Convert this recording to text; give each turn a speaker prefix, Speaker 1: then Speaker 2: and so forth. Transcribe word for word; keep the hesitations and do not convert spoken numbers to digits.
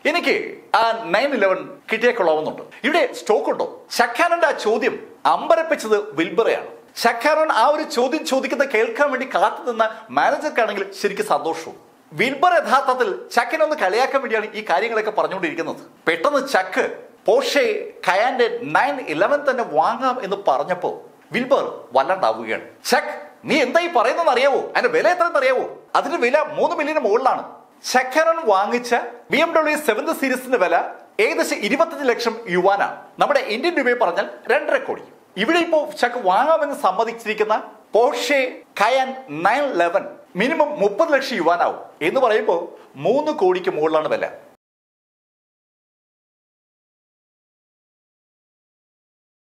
Speaker 1: എനിക്ക് ആ nine Eleven കിട്ടിയേ കൊള്ളാവുന്നുണ്ട്. ഇവിടെ സ്റ്റോക്ക് ഉണ്ടോ? ഷക്കാനന്റെ ആ ചോദ്യം അമ്പരപ്പിച്ചത് വിൽബറയാണ്. ഷക്കാനൻ ആ ഒരു ചോദ്യം ചോദിക്കുന്ന കേൾക്കാൻ വേണ്ടി കാത്തു നിന്ന മാനേജർക്കാണെങ്കിൽ ശരിക്കും സന്തോഷവും. വിൽബർ യഥാർത്ഥത്തിൽ ചക്കിനെ ഒന്ന് കളിയാക്കാൻ വേണ്ടിയാണ് ഈ കാര്യങ്ങളൊക്കെ പറഞ്ഞുകൊണ്ടിരിക്കുന്നത്. പെട്ടെന്ന് ചക്ക് പോർഷെ കയാന്റെ നയൻ ഇലവൻ തന്നെ വാങ്ങാം എന്ന് പറഞ്ഞപ്പോ വിൽബർ വല്ലാണ്ടാവുകയാണ്. ചക്ക്, നീ എന്താ ഈ പറയുന്നതെന്ന് അറിയാവോ? അതിന്റെ വില എത്രയെന്ന് അറിയാവോ? അതിന്റെ വില മൂന്ന് മില്യന് മുകളിലാണ്. ഷക്കാനൻ വാങ്ങിച്ച ബി എം ഡബ്ല്യു സെവന്ത് സീരീസിന്റെ വില ഏകദേശം ഇരുപത്തഞ്ച് ലക്ഷം യുവാനാണ്. നമ്മുടെ ഇന്ത്യൻ രൂപയെ പറഞ്ഞാൽ രണ്ടര കോടി. ഇവിടെ ഇപ്പോ ചക്ക് വാങ്ങാമെന്ന് സമ്മതിച്ചിരിക്കുന്ന Porsche Cayenne nine eleven minimum മുപ്പത് ലക്ഷം യുവാനാവും എന്ന് പറയുമ്പോൾ മൂന്ന് കോടിക്ക് മുകളിലാണ് വില.